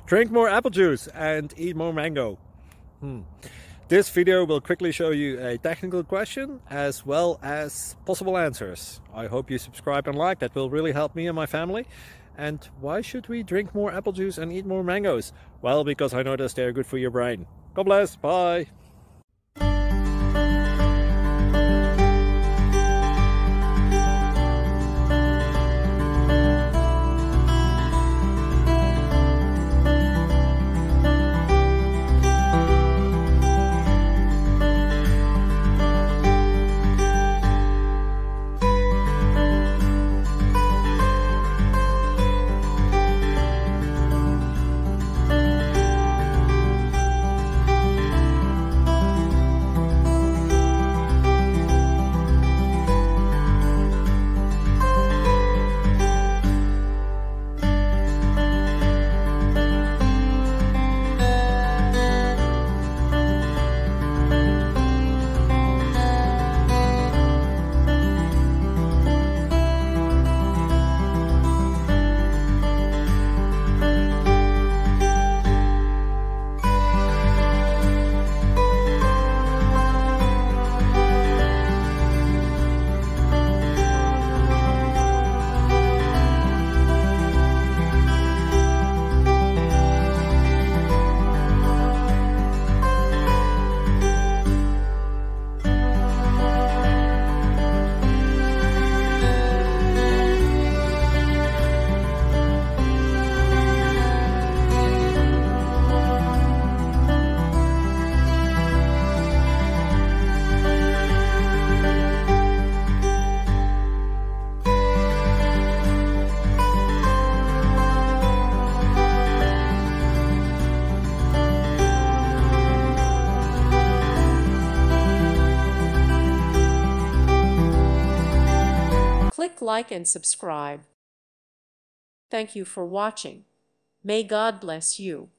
Drink more apple juice and eat more mango. This video will quickly show you a technical question as well as possible answers. I hope you subscribe and like, that will really help me and my family. And why should we drink more apple juice and eat more mangoes? Well, because I noticed they're good for your brain. God bless, bye! Click like and subscribe. Thank you for watching. May God bless you.